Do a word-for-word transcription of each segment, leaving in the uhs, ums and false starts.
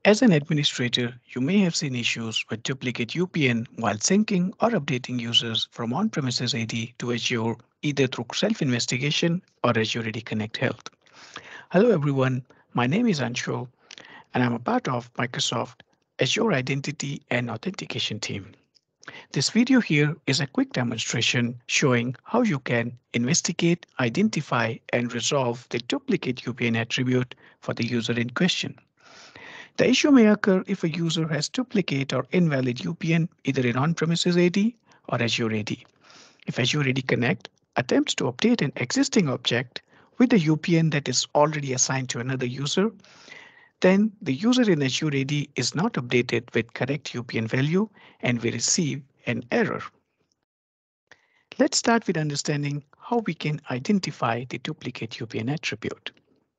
As an administrator, you may have seen issues with duplicate U P N while syncing or updating users from on-premises A D to Azure, either through self-investigation or Azure A D Connect Health. Hello everyone, my name is Anshu and I'm a part of Microsoft Azure Identity and Authentication team. This video here is a quick demonstration showing how you can investigate, identify, and resolve the duplicate U P N attribute for the user in question. The issue may occur if a user has duplicate or invalid U P N either in on-premises A D or Azure A D. If Azure A D Connect attempts to update an existing object with a U P N that is already assigned to another user, then the user in Azure A D is not updated with correct U P N value and we receive an error. Let's start with understanding how we can identify the duplicate U P N attribute.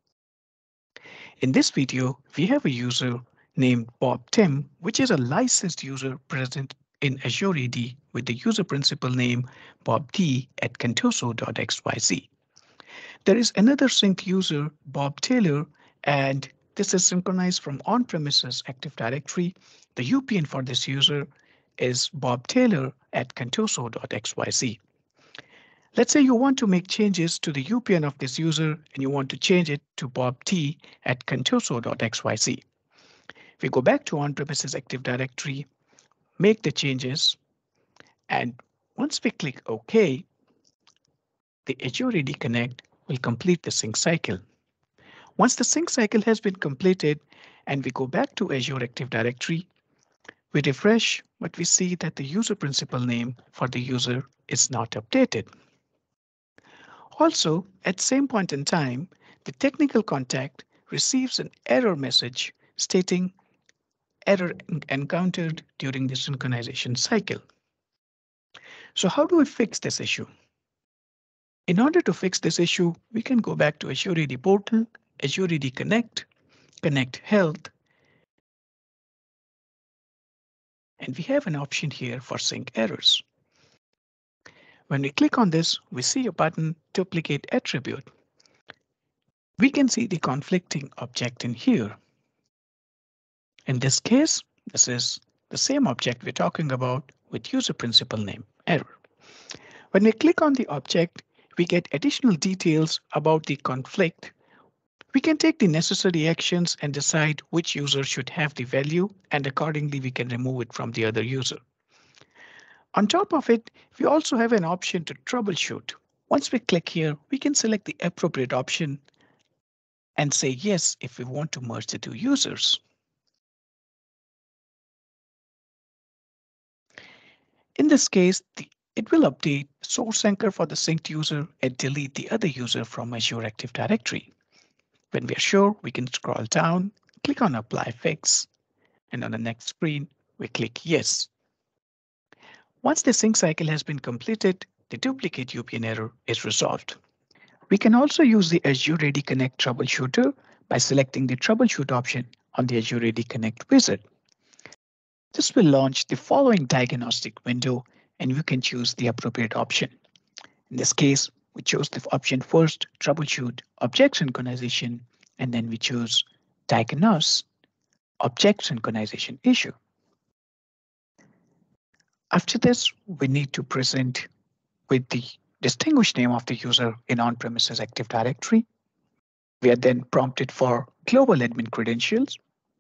In this video, we have a user named Bob Tim, which is a licensed user present in Azure A D with the user principal name Bob D at contoso dot x y z. There is another synced user, Bob Taylor, and this is synchronized from on-premises Active Directory. The U P N for this user is Bob Taylor at contoso dot x y z. Let's say you want to make changes to the U P N of this user and you want to change it to Bob T at contoso dot x y z. We go back to on-premises Active Directory, make the changes, and once we click OK, the Azure A D Connect will complete the sync cycle. Once the sync cycle has been completed and we go back to Azure Active Directory, we refresh, but we see that the user principal name for the user is not updated. Also, at same point in time, the technical contact receives an error message stating error encountered during the synchronization cycle. So how do we fix this issue? In order to fix this issue, we can go back to Azure A D Portal, Azure A D Connect, Connect Health, and we have an option here for sync errors. When we click on this, we see a button Duplicate Attribute. We can see the conflicting object in here. In this case, this is the same object we're talking about with user principal name error. When we click on the object, we get additional details about the conflict. We can take the necessary actions and decide which user should have the value, and accordingly we can remove it from the other user. On top of it, we also have an option to troubleshoot. Once we click here, we can select the appropriate option and say yes if we want to merge the two users. In this case, the, it will update source anchor for the synced user and delete the other user from Azure Active Directory. When we are sure, we can scroll down, click on Apply Fix, and on the next screen, we click Yes. Once the sync cycle has been completed, the duplicate U P N error is resolved. We can also use the Azure A D Connect troubleshooter by selecting the troubleshoot option on the Azure A D Connect wizard. This will launch the following diagnostic window and you can choose the appropriate option. In this case, we chose the option first, troubleshoot object synchronization, and then we choose diagnose object synchronization issue. After this, we need to present with the distinguished name of the user in on-premises Active Directory. We are then prompted for global admin credentials.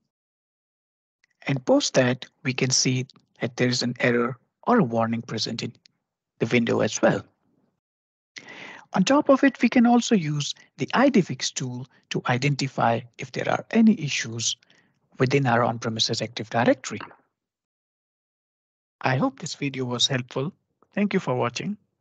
And post that, we can see that there is an error or a warning present in the window as well. On top of it, we can also use the I D Fix tool to identify if there are any issues within our on-premises Active Directory. I hope this video was helpful. Thank you for watching.